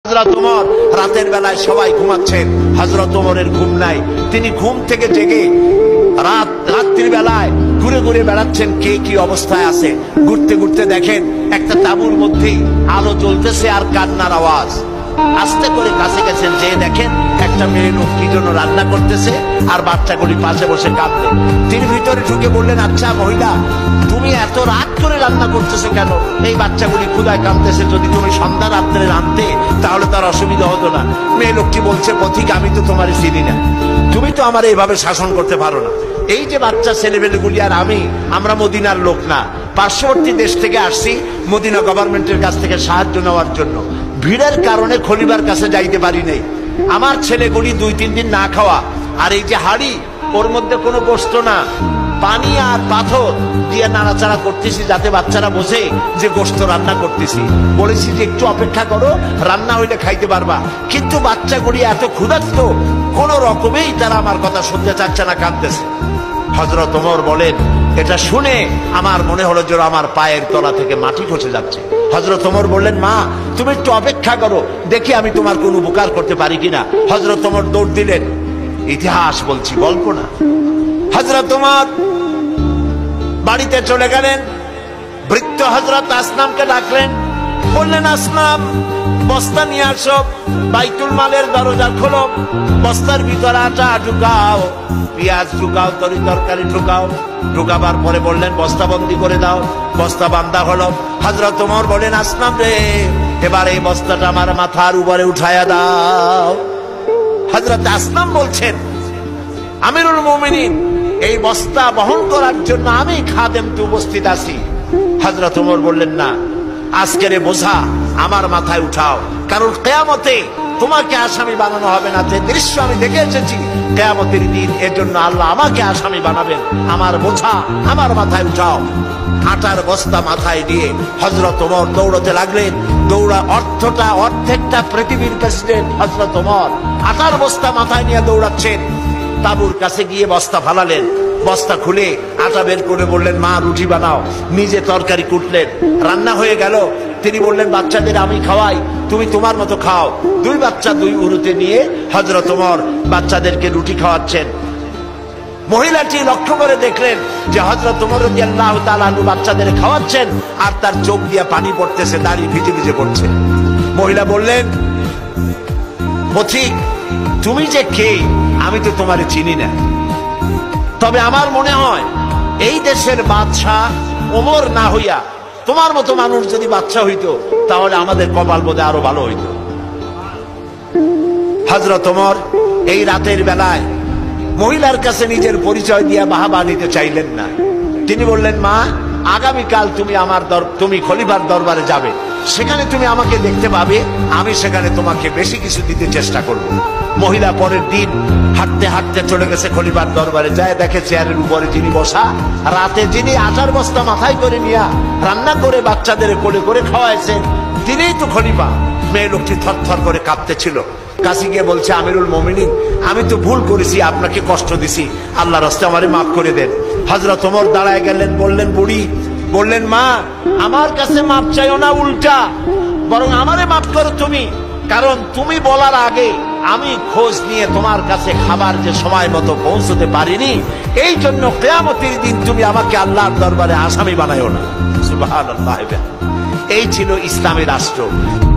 হযরত ওমর রাতের বেলায় সবাই ঘুমাচ্ছেন, হযরত ওমরের ঘুম নাই। তিনি ঘুম থেকে জেগে রাত্রির বেলায় ঘুরে ঘুরে বেড়াচ্ছেন কে কি অবস্থায় আছে। ঘুরতে ঘুরতে দেখেন একটা তাঁবুর মধ্যেই আলো জ্বলতেছে আর কান্নার আওয়াজ। আস্তে করে কাছে গেছেন, যে দেখেন একটা মেয়ে লোক কি জন্য রান্না করতেছে আর বাচ্চাগুলি পাশে বসে কাঁদবে। তিনি ভিতরে ঢুকে বললেন, আচ্ছা মহিলা, তুমি এত রাত করে রান্না করতেছে কেন? এই বাচ্চাগুলি ক্ষুধায় কাঁদতেছে, যদি তুমি সন্ধ্যা রাত্রে রাঁধতে তাহলে তার অসুবিধা হতো না। মেয়ে লোকটি বলছে, পথিক আমি তো তোমার চিনি না, তুমি তো আমার এইভাবে শাসন করতে পারো না। এই যে বাচ্চা ছেলেমেয়েগুলি আর আমরা মদিনার লোক না, পার্শ্ববর্তী দেশ থেকে আসছি মদিনা গভর্নমেন্টের কাছ থেকে সাহায্য নেওয়ার জন্য। ভিড়ের কারণে খলিফার কাছে যাইতে পারি নাই। আমার ছেলেগুলি 2-3 দিন না খাওয়া, আর এই যে হাড়ি, ওর মধ্যে কোনো গোশত না, পানি আর পাথর দিয়ে নাড়াচাড়া করতেছি যাতে বাচ্চারা বোঝে যে গোশত রান্না করতেছি। বলেছি যে একটু অপেক্ষা করো, রান্না হইলে খাইতে পারবা। কিন্তু বাচ্চাগুলি এত ক্ষুধার্ত, কোন রকমেই তারা আমার কথা শুনতে চাচ্ছে না, কাঁদতেছে। হযরত ওমর বলেন, এটা শুনে আমার মনে হলো যে আমার পায়ের তলা থেকে মাটি খসে যাচ্ছে। হযরত ওমর বললেন, মা তুমি একটু অপেক্ষা করো, দেখি আমি তোমার কোন উপকার করতে পারি কিনা। হযরত ওমর দৌড় দিলেন। ইতিহাস বলছি, গল্প না। হযরত ওমর বাড়িতে চলে গেলেন। বৃদ্ধ হযরত আসলামকে ডাকলেন, বললেন, আসলাম বস্তা নিয়ে আসো, বাইতুল মালের দরজা খোলো, বস্তার ভিতরে আটা ঢুকাও, পেঁয়াজ ঢুকাও, তরকারি ঢুকাও। ঢুকাবার পরে বললেন, বস্তা বন্দি করে দাও। বস্তা বান্ধা হলো। হযরত ওমর বলেন, আসলাম রে, এবার এই বস্তাটা আমার মাথার উপরে উঠায়া দাও। হযরত আসলাম বলছেন, আমিরুল মুমিনিন, এই বস্তা বহন করার জন্য আমি খাদেম তো উপস্থিত আছি। হযরত ওমর বললেন, না, আজকের বোঝা আমার মাথায় উঠাও, কারণ কিয়ামতে তোমাকে আসামি বানানো হবে না। যে দৃশ্য আমি দেখে এসেছি কিয়ামতের দিন, এর জন্য আল্লাহ আমাকে আসামি বানাবেন। আমার বোঝা আমার মাথায় উঠাও। আটার বস্তা মাথায় দিয়ে হযরত ওমর দৌড়তে লাগলেন। অর্ধেকটা পৃথিবীর প্রেসিডেন্ট হযরত ওমর আটার বস্তা মাথায় নিয়ে দৌড়াচ্ছেন। তাঁবুর কাছে গিয়ে বস্তা ফালালেন। বস্তা খুলে আটা বের করে বললেন, মা রুটি বানাও। নিজে তরকারি কুটলেন, রান্না হয়ে গেল। তিনি বললেন, বাচ্চাদের আমি খাওয়াই, তুমি তোমার মতো খাও। 2 বাচ্চা 2 উরুতে নিয়ে হযরত ওমর বাচ্চাদেরকে রুটি খাওয়াচ্ছেন। মহিলাটি লক্ষ্য করে দেখলেন যে হযরত ওমর রাদিয়াল্লাহু তাআলা আনহু বাচ্চাদের খাওয়াচ্ছেন আর তার চোখ দিয়ে পানি পড়তেছে, দাড়ি ভিজে ভিজে পড়ছে। মহিলা বললেন, পথিক তুমি যে কে আমি তো তোমারে চিনি না, তবে আমার মনে হয় এই দেশের বাদশাহ ওমর না হইয়া তোমার মতো মানুষ যদি বাদশাহ হইতো তাহলে আমাদের কপাল বোধহয় আরো ভালো হইতো। হযরত ওমর এই রাতের বেলায় মহিলার কাছে নিজের পরিচয় দিয়ে বাহাবা নিতে চাইলেন না। তিনি বললেন, মা আগামীকাল তুমি খলিফার দরবারে যাবে, সেখানে তুমি আমাকে দেখতে পাবে, আমি সেখানে তোমাকে বেশি কিছু দিতে চেষ্টা করব। মহিলা পরের দিন হাঁটতে হাঁটতে চলে গেছে খলিফার দরবারে। যায় দেখে চেয়ারের উপরে যিনি বসা, রাতে যিনি আটার বস্তা মাথায় করে নিয়ে রান্না করে বাচ্চাদের কোলে করে খাওয়াইছেন, তিনিই তো খলিফা। মেয়ে লোকটি থরথর করে কাঁপতেছিল। কাছে গিয়ে বলছে, আমিরুল মুমিনিন, আমি তো ভুল করেছি, আপনাকে কষ্ট দিছি, আল্লাহর রাস্তায় আমারে মাফ করে দেন। হযরত ওমর দাঁড়ায় গেলেন। বললেন, বুড়ি বললেন, মা আমার কাছে মাপ চাইও না, উল্টা বরং আমারে মাফ করো তুমি, কারণ তুমি বলার আগে আমি খোঁজ নিয়ে তোমার কাছে খাবার যে সময় মতো পৌঁছতে পারিনি, এই জন্য কিয়ামতের দিন তুমি আমাকে আল্লাহর দরবারে আসামি বানাইও না। সুবহানাল্লাহ। এই ছিল ইসলামী রাষ্ট্র।